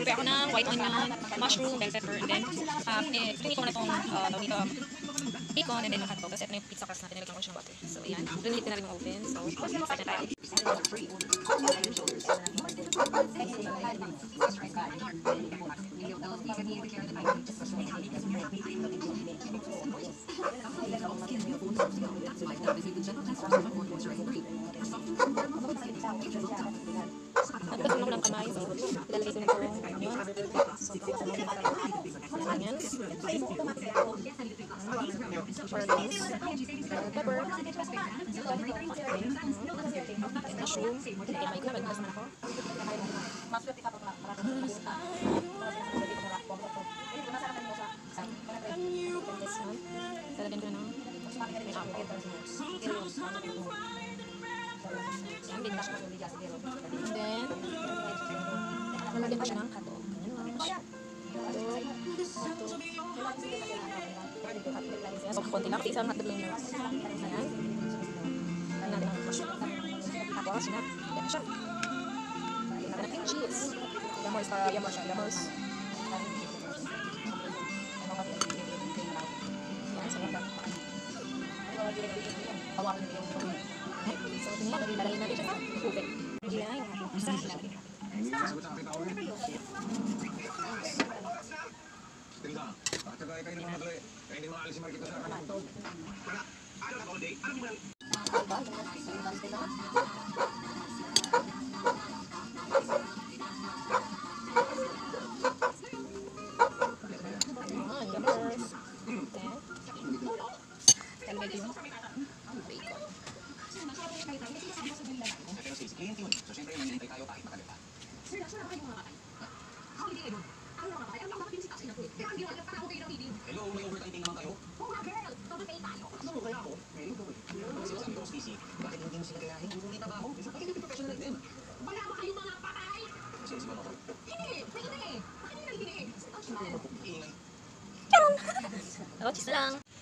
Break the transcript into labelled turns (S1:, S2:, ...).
S1: Prepare ako ng white onion, mushroom, bell pepper, and then pinito ko na itong bacon, and then yung hotdog. Tapos ito na yung pizza crust natin, nilagyan ko siya ng butter. So ayan, pinihit ko na rin yung oven. So start na tayo. Nagpasun ako ng kamay, so ilalagay ko na itong onion. So onions, orleans, pepper, mushroom, and may club, nagpasun ako. Lalagyan ko na ng may apple. Yan, din siya. And then, lalagyan ko siya ng hotdog. So, konti lang. Isang hotdog lang yun. Ayan. Ayan natin ang mushroom. Tapos, yan na siya. Lagyan natin ng cheese. Yamors para yamors siya. Yamors. Yan, so yan. So, lalagyan natin siya sa tubig. Yan.
S2: Hello, may overtime naman kayo? Oo nga, girl. Overpay tayo. Ano mo kaya ako? Sila sabi ko sa PC, bakit hindi mo sila gayahin? Hindi trabaho. Bakit hindi professional like them? Wala ba kayong mga patay? Kasi si Manoko? Hindi, pwede na eh. Bakit hindi nakikinig? Ingay.
S1: Charon! Ako, cheese lang.